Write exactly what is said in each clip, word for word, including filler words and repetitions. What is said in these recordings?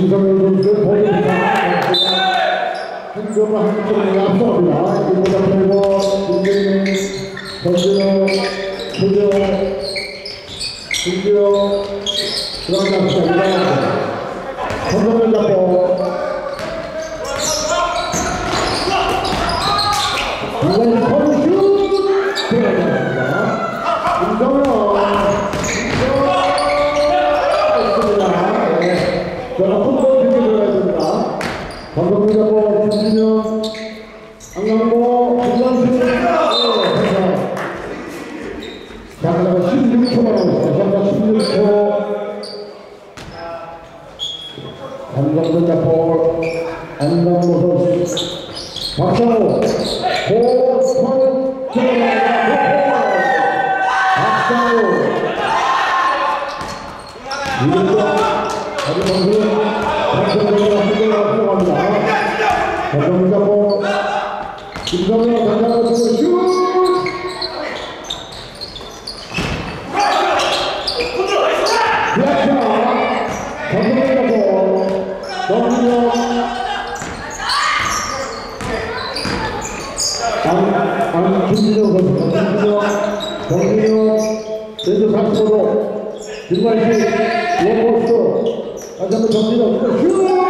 이성현 선수의 볼입니다. 득점을 한 점을 앞서갑니다. 이보다 빼고 김재민, 전진호, 최재호, 김재호 들어갑니다. 선수를 잡고 이번엔 컷슛 들어갑니다. 김성현 방금 잡고 김준영, 안강모, 김광수, 자, 그다음에 십육 초가 나오겠습니다. 십육 초. 안강모 잡고, 안강모 선수, 박상호, 고선, 박상호, 이른다, 다리 선수, 박성훈 잡고 김성현 당장으로 슛! 그렇죠! 박성훈 잡고 정진영 안, 김진영 선수 김진영 정진영 왼쪽 삼십오 도 김관식 원포스트 다시 한번 정진영 슛!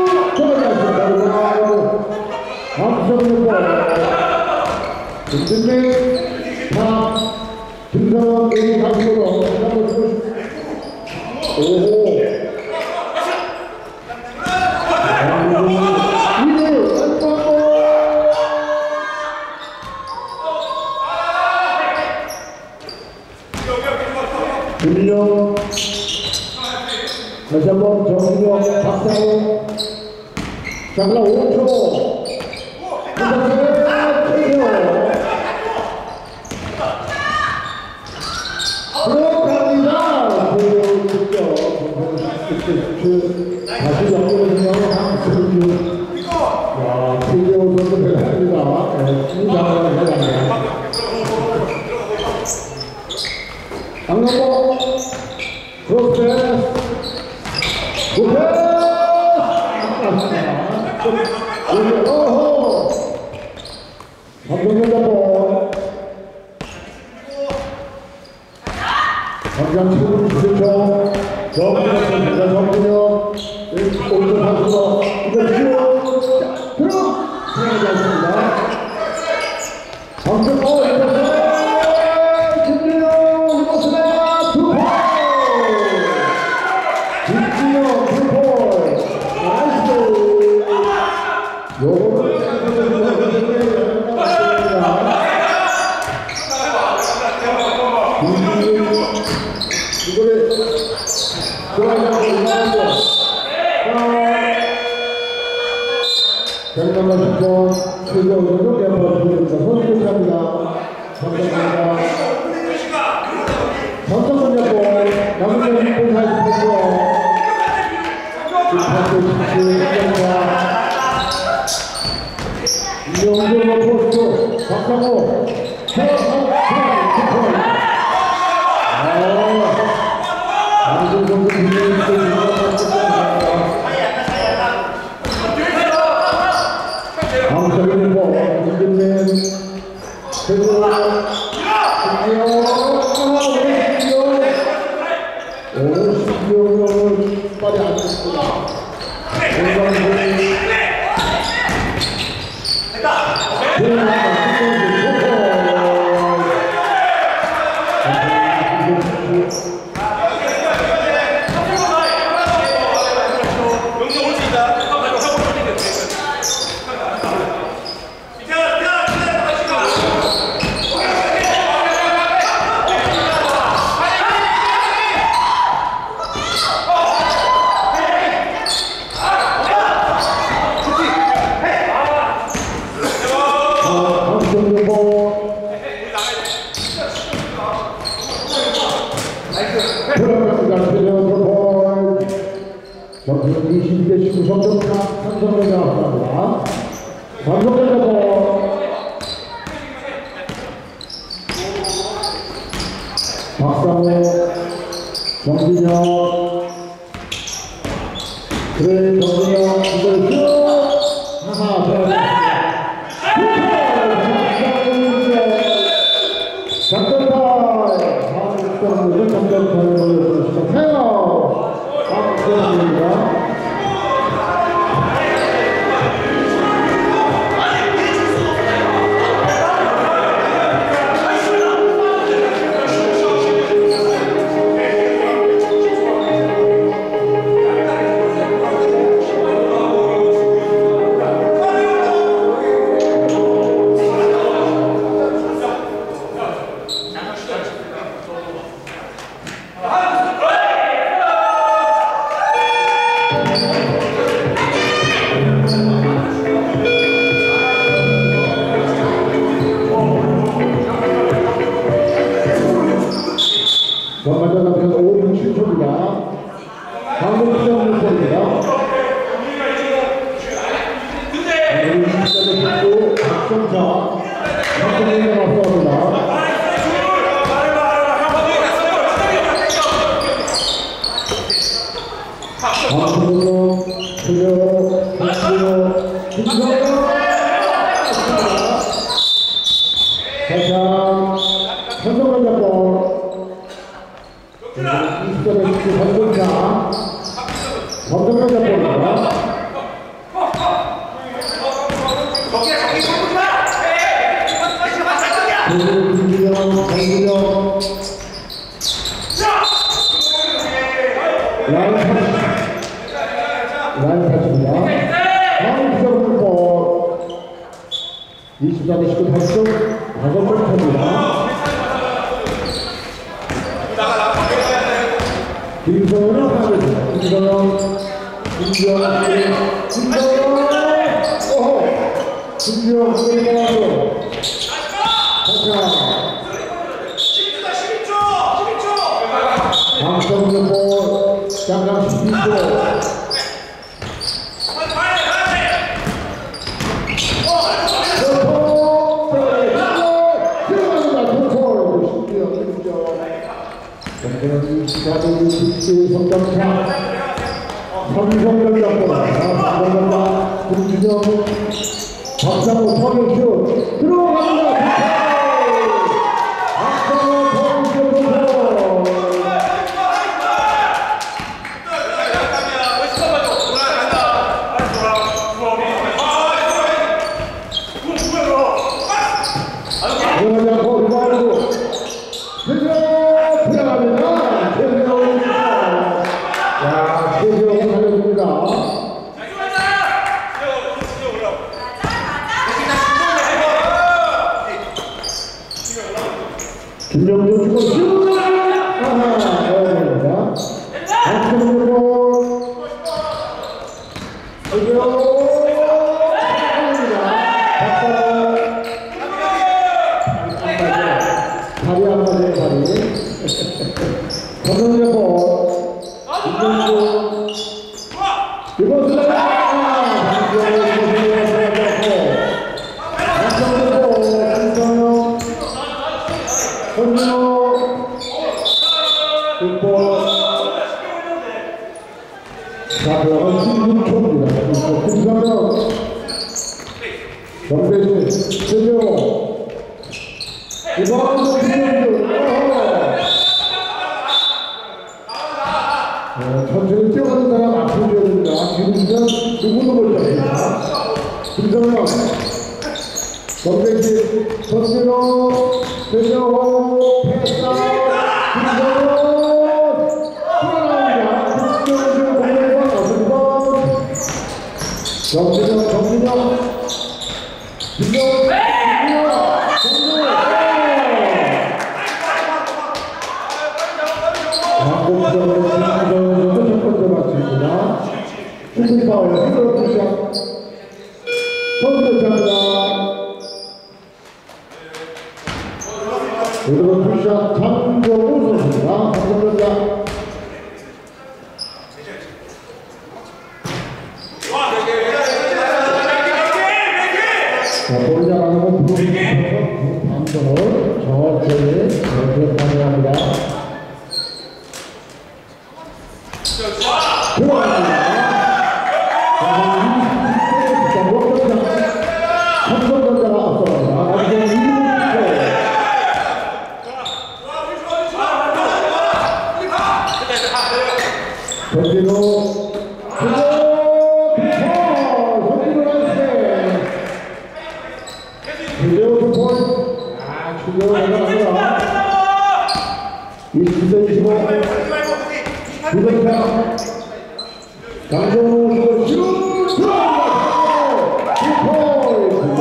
박성훈 볼 김진민 다 김성현 왼쪽 삼십오 도 오호 김민영 다시 한번 정민영 박상호 자 그럼 오 초 들어갑니다. 다시 연결해서 야, 최재호 선수 대단합니다. 신장을 해갑니다. 강남보 크로스패스 굿패스 어허 박정현 잡고 강장 칠분 이십 초 정진혁 선수가 정진혁 왼쪽 오른쪽 선수가 이거 슛 들어 들어가지 않습니다. 박정현 이겼어요. 김진혁 이겼습니다. 투포 김진혁 투포 나이스 요거는 이거를 좋아하는 있는데 백만만 번 최저으로 멤버 부릅니다. 손을 합니다. 감사합니다. 전성훈 잡고 남은 분 사십오 이영준의 포스트 박상호 안준 선수 분명히 다음적인 거 김진민 최고 오십육명을 빨리 안 됐습니다. 점수는 이십이 대 십구 점점 삼성을 나왔습니다. 삼성을 잡고 박상호, 정진혁, 그래, 정근영, 이걸 쭉! 하나, 들어갑니다. 작전타임! 다음 국가는 작전타임을 시작해요! 박수입니다. 전반전 앞에서 오 분 칠 초입니다. 방금 시작 육 초입니다. 이십 점에 십구, 박성자, 박성자가 앞서갑니다. 박성자, 틀려, 박성자, 김성자, 대상, 현성을 잡고 이십 점에 십구 박성자, 박성자 잡고입니다. 김규영, 강규영, 라인 라인 탔습니다. 다음 시작은 볼 이십 점에 십구 박성, 다섯 번 탑니다. 김성현은 하늘입니다. 김성현, 김규영, 김성현, 오호! 김규영, 김성현, 박성준 볼, 장강 십이 초. 경기는 시간이 육십 성장차 삼성전 잡고나 삼성전과 김준영 박상호 터널슛 들어갑니다. 박상호 터널슛 김명준 주고 슛! 아하, 넣어봅니다. 박성준 볼. 이거 합니다. 박성준. 다리 한 번에 다리. 박성준 볼. 김명준. 이것은 손민호 굿볼 자 그러면 십육 초입니다. 김상현 정대준 최재호 이번은 김명준 천천히 뛰어가는 사람 앞으로 줘야 됩니다. 지금 누구도 못 잡습니다. 김상현 정대준 손민호 최재호 패스 김성현 풀어나옵니다. 김성현 공격과 어떤 정진영 정진영 김성현 한국전의 김성현은 첫 번째 마칩니다. 슈팅 파울 히드로 푸시업 선수 교체합니다. 오늘은 푸시업 장정우 선수입니다. 장정우 자, 볼이 나가는 건 반전을 저쪽에 저쪽에 방해합니다. 들어갑니다. 올라갑니다. 이십구 대 이십오. 부동산 강정호 슛 들어갑니다. 슈퍼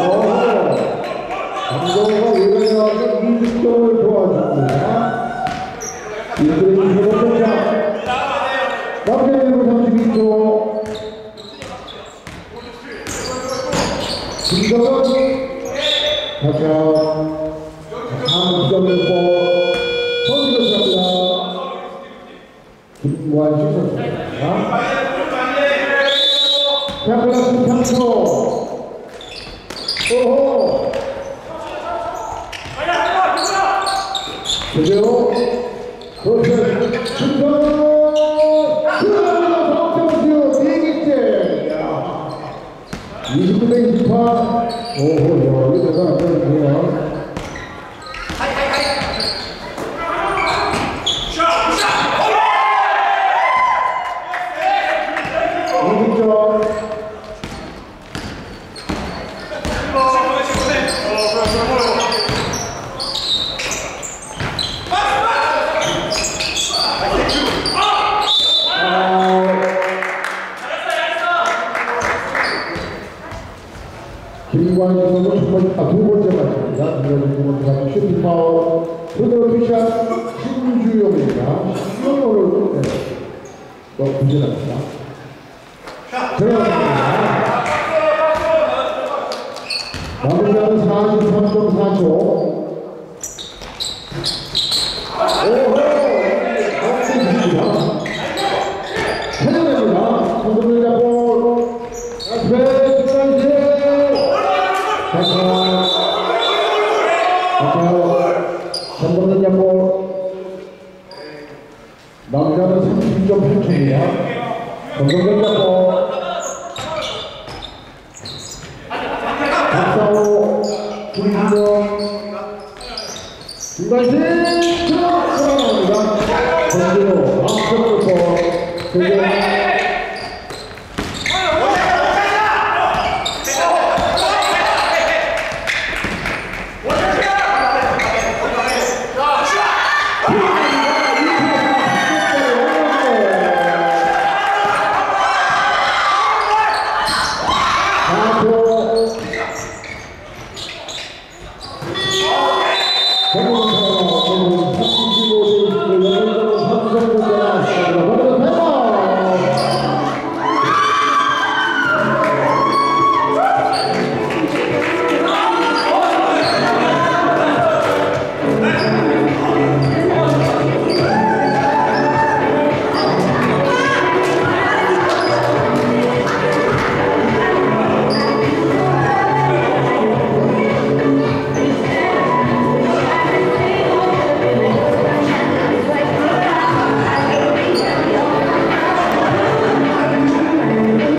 강정호가 외곽에 나와서 이 득점을 도와줍니다. 이십구 대 이십오 동작 남자 일 분 삼십이 초. 김정은 다시 다음 득점을 보 선수를 시작합니다. 김관식 선수입니다. 자, 플러스 삼 초. 오호. 그대로 그렇게 김정은 들어갑니다. 석정수 네 개째. 이십구 대 이십팔. 오호, 이거 대단한 거예요. 김광희 선수 첫 번째, 아, 두 번째 맞습니다. 두 번째 맞은 슈팅 파울. 그대로 피샷 신주용입니다. 신주용으로 또 부진합니다. 들어갑니다. 마무리하는 사십삼 점 사 초. 오호! 없습니다. 해결됩니다. 선수들 잡고, 앞에 끝까지. 다시 선거는 잡고 남자는 삼십 점 팔 초입니다. 선거는 잡고 박사호 김준영 김관식 들어갑니다. 전진호 앞서부터 그리고 자,